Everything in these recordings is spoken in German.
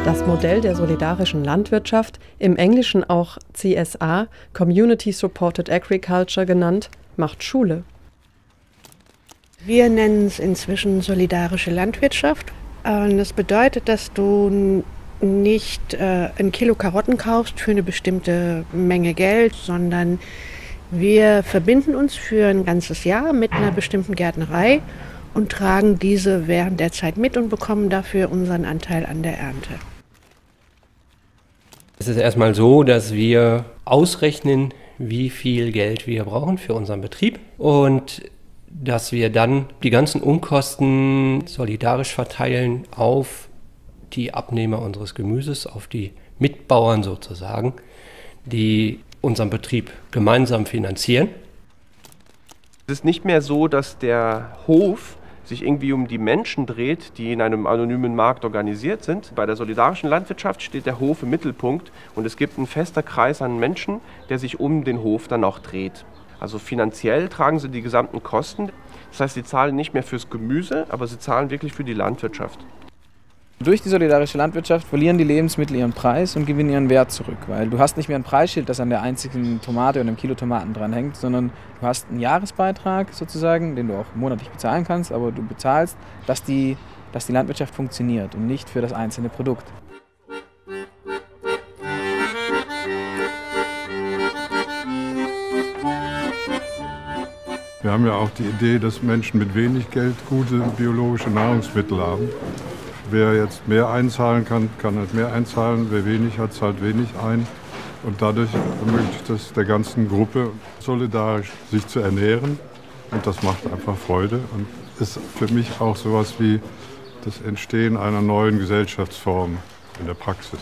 Das Modell der solidarischen Landwirtschaft, im Englischen auch CSA, Community Supported Agriculture genannt, macht Schule. Wir nennen es inzwischen solidarische Landwirtschaft. Das bedeutet, dass du nicht ein Kilo Karotten kaufst für eine bestimmte Menge Geld, sondern wir verbinden uns für ein ganzes Jahr mit einer bestimmten Gärtnerei und tragen diese während der Zeit mit und bekommen dafür unseren Anteil an der Ernte. Es ist erstmal so, dass wir ausrechnen, wie viel Geld wir brauchen für unseren Betrieb und dass wir dann die ganzen Unkosten solidarisch verteilen auf die Abnehmer unseres Gemüses, auf die Mitbauern sozusagen, die unseren Betrieb gemeinsam finanzieren. Es ist nicht mehr so, dass der Hof sich irgendwie um die Menschen dreht, die in einem anonymen Markt organisiert sind. Bei der solidarischen Landwirtschaft steht der Hof im Mittelpunkt und es gibt einen fester Kreis an Menschen, der sich um den Hof dann auch dreht. Also finanziell tragen sie die gesamten Kosten. Das heißt, sie zahlen nicht mehr fürs Gemüse, aber sie zahlen wirklich für die Landwirtschaft. Durch die solidarische Landwirtschaft verlieren die Lebensmittel ihren Preis und gewinnen ihren Wert zurück, weil du hast nicht mehr ein Preisschild, das an der einzigen Tomate oder einem Kilo Tomaten dranhängt, sondern du hast einen Jahresbeitrag sozusagen, den du auch monatlich bezahlen kannst, aber du bezahlst, dass die Landwirtschaft funktioniert und nicht für das einzelne Produkt. Wir haben ja auch die Idee, dass Menschen mit wenig Geld gute biologische Nahrungsmittel haben. Wer jetzt mehr einzahlen kann, kann halt mehr einzahlen. Wer wenig hat, zahlt wenig ein. Und dadurch ermöglicht es der ganzen Gruppe, solidarisch sich zu ernähren. Und das macht einfach Freude und ist für mich auch sowas wie das Entstehen einer neuen Gesellschaftsform in der Praxis.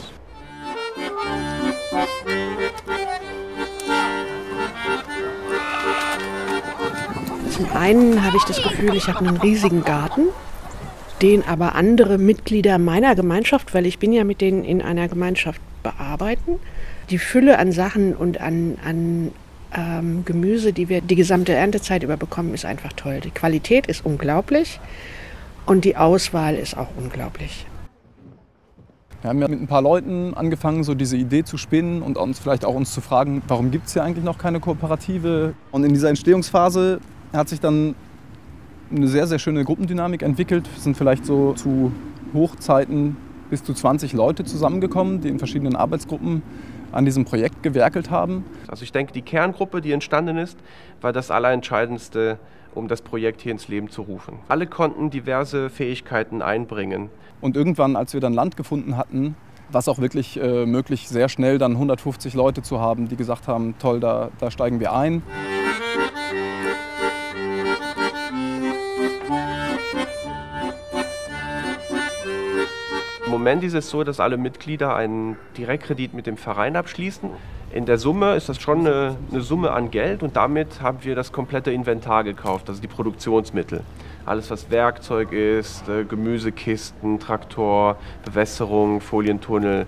Zum einen habe ich das Gefühl, ich habe einen riesigen Garten, den aber andere Mitglieder meiner Gemeinschaft, weil ich bin ja mit denen in einer Gemeinschaft, bearbeiten. Die Fülle an Sachen und an Gemüse, die wir die gesamte Erntezeit über bekommen, ist einfach toll. Die Qualität ist unglaublich und die Auswahl ist auch unglaublich. Wir haben ja mit ein paar Leuten angefangen, so diese Idee zu spinnen und uns vielleicht auch zu fragen, warum gibt es hier eigentlich noch keine Kooperative? Und in dieser Entstehungsphase hat sich dann eine sehr, sehr schöne Gruppendynamik entwickelt. Es sind vielleicht so zu Hochzeiten bis zu 20 Leute zusammengekommen, die in verschiedenen Arbeitsgruppen an diesem Projekt gewerkelt haben. Also ich denke, die Kerngruppe, die entstanden ist, war das Allerentscheidendste, um das Projekt hier ins Leben zu rufen. Alle konnten diverse Fähigkeiten einbringen. Und irgendwann, als wir dann Land gefunden hatten, war es auch wirklich möglich, sehr schnell dann 150 Leute zu haben, die gesagt haben, toll, da steigen wir ein. Im Moment ist es so, dass alle Mitglieder einen Direktkredit mit dem Verein abschließen. In der Summe ist das schon eine Summe an Geld und damit haben wir das komplette Inventar gekauft, also die Produktionsmittel. Alles, was Werkzeug ist, Gemüsekisten, Traktor, Bewässerung, Folientunnel.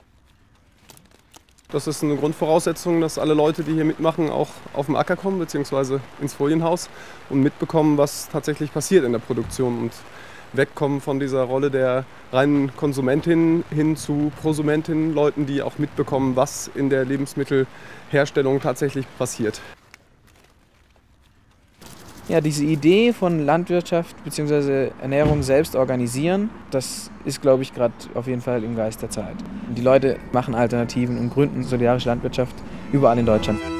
Das ist eine Grundvoraussetzung, dass alle Leute, die hier mitmachen, auch auf den Acker kommen bzw. ins Folienhaus und mitbekommen, was tatsächlich passiert in der Produktion und wegkommen von dieser Rolle der reinen Konsumentin hin zu Prosumentin, Leuten, die auch mitbekommen, was in der Lebensmittelherstellung tatsächlich passiert. Ja, diese Idee von Landwirtschaft bzw. Ernährung selbst organisieren, das ist, glaube ich, gerade auf jeden Fall im Geist der Zeit. Die Leute machen Alternativen und gründen solidarische Landwirtschaft überall in Deutschland.